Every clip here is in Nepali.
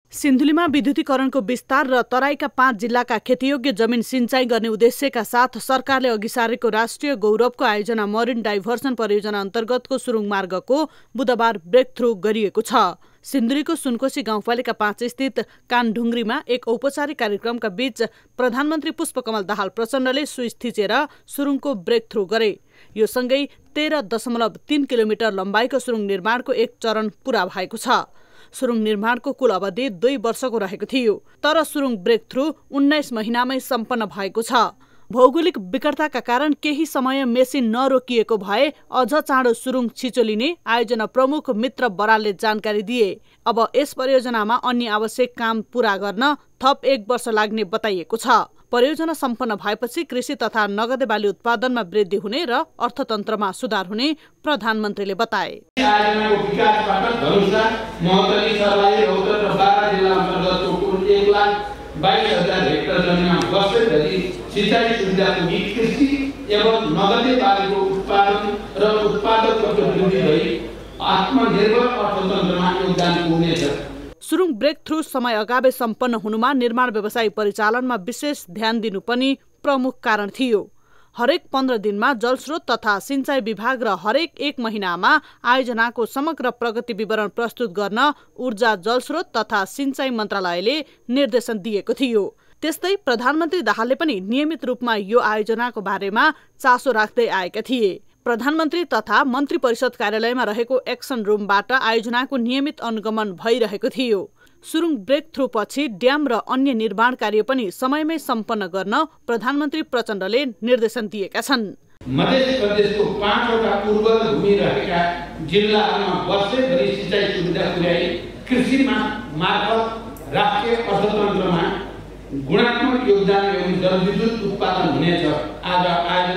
सिन्धुलीमा विद्युतीकरणको विस्तार र तराईका 5 जिल्लाका खेतीयोग्य जमिन सिंचाई गर्ने उद्देश्यका साथ सरकारले अघि सारेको राष्ट्रिय गौरवको आयोजना मरिन डाइभर्सन परियोजना अन्तर्गतको सुरुङ मार्गको बुधबार ब्रेक थ्रु गरिएको छ। सिन्धुलीको सुनकोशी गाउँपालिका 5 स्थित कानढुङ्ग्रीमा एक औपचारिक कार्यक्रमका बीच प्रधानमन्त्री पुष्पकमल दाहाल प्रचण्डले स्विच थिचेर सुरुङको ब्रेक थ्रु गरे। यो सँगै 13.3 किलोमिटर लम्बाइको सुरुङ निर्माणको एक चरण पूरा भएको छ। सुरुङ निर्माणको कुल अवधि 2 वर्षको रहेको थियो, तर सुरुङ ब्रेक थ्रु 19 महिनामै सम्पन्न भएको छ। भौगोलिक विकटताका कारण केही समय मेसिन नरोकिएको भए अझ चाँडो सुरुङ छिचो लिने आयोजना प्रमुख मित्र बरालले जानकारी दिए। अब यस परियोजनामा अन्य आवश्यक काम पूरा गर्न थप 1 वर्ष लाग्ने बताइएको छ। परियोजना सम्पन्न भएपछि कृषि तथा नगदे बाली उत्पादनमा वृद्धि हुने र अर्थतन्त्रमा सुधार हुने प्रधानमन्त्रीले बताए। आयोजनाको विकासबाट धनुषा, महतली, सर्लाही, रौतहट र बारा जिल्ला अन्तर्गतको कुल 1,22,000 हेक्टर जमिनमा वर्षैभरि सिँचाइ सुविधा पुगी कृषि एवं नगदे बालीको उत्पादन र उत्पादकत्व वृद्धि भई आत्मनिर्भर अर्थतन्त्रमा योगदान पुग्नेछ। सुरुङ ब्रेक थ्रु समय अगावै सम्पन्न हुनुमा निर्माण व्यवसाय परिचालनमा विशेष ध्यान दिनु पनि प्रमुख कारण थियो। हरेक 15 दिनमा जलस्रोत तथा सिंचाई विभाग र हरेक 1 महिनामा आयोजनाको समग्र प्रगति विवरण प्रस्तुत गर्न ऊर्जा जलस्रोत तथा सिंचाई मन्त्रालयले निर्देशन दिएको थियो। त्यस्तै प्रधानमन्त्री दाहालले पनि नियमित रूपमा यो आयोजनाको बारेमा चासो राख्दै आएका थिए। प्रधानमन्त्री तथा मन्त्री परिषद कार्यालयमा रहेको एक्सन रुमबाट आयोजनाको नियमित अनुगमन भइरहेको थियो। सुरुङ ब्रेक थ्रु पछि ड्याम र अन्य निर्माण कार्य पनि समयमै सम्पन्न गर्न प्रधानमन्त्री प्रचण्डले निर्देशन दिएका छन्। मध्य प्रदेशको 5 वटा पूर्व भूमि रहेका जिल्लाहरूमा वर्षैभरि सिँचाइ सुविधा पुर्याई कृषिमा मार्फत राष्ट्रिय अर्थतन्त्रमा गुणात्मक योगदान एवं जलविद्युत उत्पादन हुनेछ। आज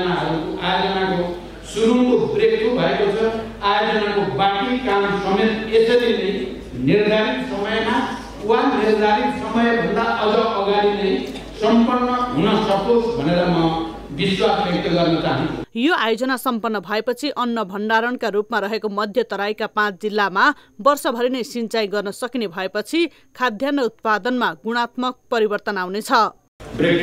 आयोजनाको सुरुङको ब्रेक थ्रु भएको छ। आयोजनाको बाँकी काम समेत यसरी नै निर्धारित समयमा वा निर्धारित समयभन्दा अझ अगाडि नै सम्पन्न हुन सकोस् भनेर म विश्वास व्यक्त गर्न चाहन्छु। यो आयोजना सम्पन्न भएपछि अन्न भण्डारणका रूपमा रहेको मध्य तराईका 5 जिल्लामा वर्षभरि नै सिंचाइ गर्न सकिने भएपछि खाद्यान्न उत्पादनमा गुणात्मक परिवर्तन आउनेछ। ब्रेक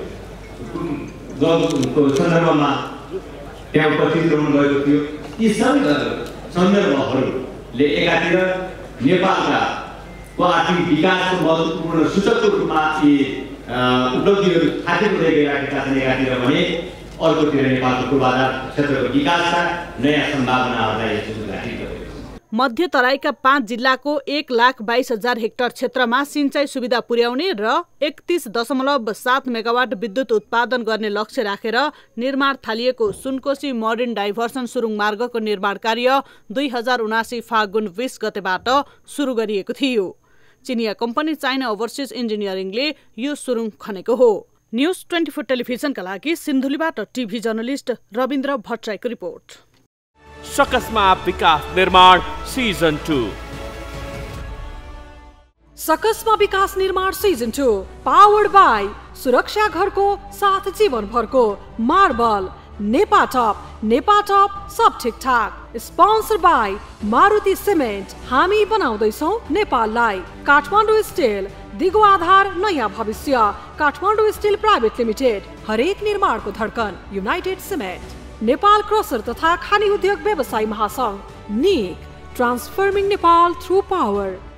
थ्रुको सन्दर्भमा त्यहाँ पछि ल्याउनु गएको थियो। यी सबै सन्दर्भहरूले एकातिर नेपालका आर्थिक विकासको महत्त्वपूर्ण सूचकको रूपमा यी उपलब्धिहरू थापित हुँदै गइरहेका छन् एकातिर भने अर्कोतिर नेपालको पूर्वाधार क्षेत्रको विकासका नयाँ सम्भावनाहरूलाई यसले उद्घाटित गरेको छ। मध्य तराईका 5 जिल्लाको 1,22,000 हेक्टर क्षेत्रमा सिंचाइ सुविधा पुर्याउने र 31.7 मेगावाट विद्युत उत्पादन गर्ने लक्ष्य राखेर निर्माण थालिएको सुनकोशी मरिन डाइभर्सन सुरुङ मार्गको निर्माण कार्य 2079 फागुन 20 गतेबाट सुरु गरिएको थियो। चिनिया कम्पनी चाइना ओभरसिज इन्जिनियरिङले यो सुरुङ खनेको हो। न्युज 24 टेलिभिजनका लागि सिन्धुलीबाट टिभी जर्नलिस्ट रविन्द्र भट्टराईको रिपोर्ट। सकसमा विकास निर्माण सीजन 2। सकसमा विकास निर्माण सीजन 2 पावर्ड बाई सुरक्षा घरको साथ जीवनभरको मार्बल नेपाटप सब ठिकठाक। Sponsor by Maruti cement. हामी बनाउँदैछौँ नेपाललाई। काठमाडौँ स्टिल दिगो आधार नयाँ भविष्य। Kathmandu steel private limited. हरेक निर्माणको धड्कन युनाइटेड सिमेन्ट। नेपाल क्रसर तथा खानी उद्योग व्यवसायी महासंघ। निक ट्रान्सफर्मिङ नेपाल थ्रु पावर।